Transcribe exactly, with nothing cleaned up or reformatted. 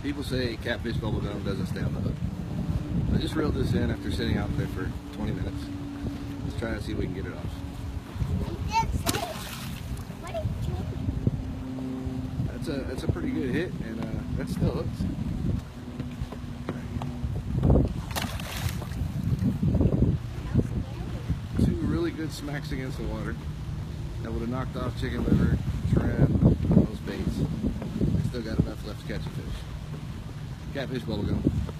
People say catfish bubblegum doesn't stay on the hook. I just reeled this in after sitting out there for twenty minutes. Let's try to see if we can get it off. That's a that's a pretty good hit, and uh, that still hooks. Two really good smacks against the water that would have knocked off chicken liver, shrimp, those baits. I still got enough left to catch a fish. Catfish bubblegum.